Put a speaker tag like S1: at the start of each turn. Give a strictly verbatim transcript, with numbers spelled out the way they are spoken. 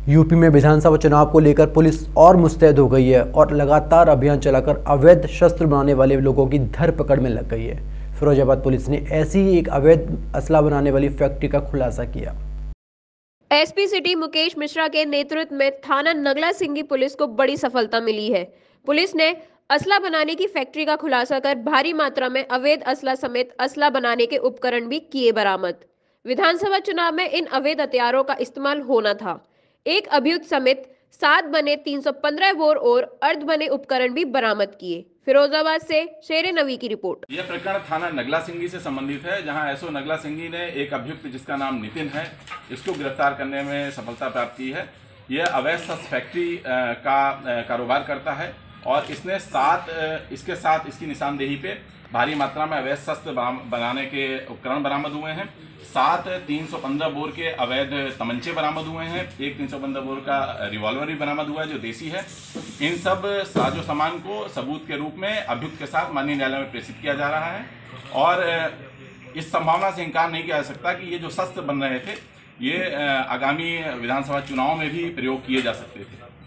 S1: UP में विधानसभा चुनाव को लेकर पुलिस और मुस्तैद हो गई है और लगातार अभियान चलाकर अवैध शस्त्र बनाने वाले लोगों की धरपकड़ में लग गई है। फिरोजाबाद पुलिस ने ऐसी ही एक अवैध असला बनाने वाली फैक्ट्री का खुलासा किया।
S2: एसपी सिटी मुकेश मिश्रा के नेतृत्व में थाना नगला सिंगी पुलिस को बड़ी सफलता मिली है। पुलिस ने असला बनाने की फैक्ट्री का खुलासा कर भारी मात्रा में अवैध असला समेत असला बनाने के उपकरण भी किए बरामद। विधानसभा चुनाव में इन अवैध हथियारों का इस्तेमाल होना था। एक अभियुक्त समेत सात बने तीन सौ पंद्रह बोर और अर्ध बने उपकरण भी बरामद किए। फिरोजाबाद से शेरे नवी की रिपोर्ट।
S3: यह प्रकरण थाना नगला सिंगी से संबंधित है, जहां एसओ नगला सिंगी ने एक अभियुक्त जिसका नाम नितिन है, इसको गिरफ्तार करने में सफलता प्राप्त की है। यह अवैध शस्त्र फैक्ट्री का कारोबार करता है और इसने सात इसके साथ इसकी निशानदेही पे भारी मात्रा में अवैध शस्त्र बनाने के उपकरण बरामद हुए हैं। सात तीन सौ पंद्रह बोर के अवैध तमंचे बरामद हुए हैं। एक तीन सौ पंद्रह बोर का रिवॉल्वर भी बरामद हुआ है जो देसी है। इन सब साजो सामान को सबूत के रूप में अभियुक्त के साथ माननीय न्यायालय में प्रेषित किया जा रहा है और इस संभावना से इनकार नहीं किया जा सकता कि ये जो शस्त्र बन रहे थे ये आगामी विधानसभा चुनाव में भी प्रयोग किए जा सकते थे।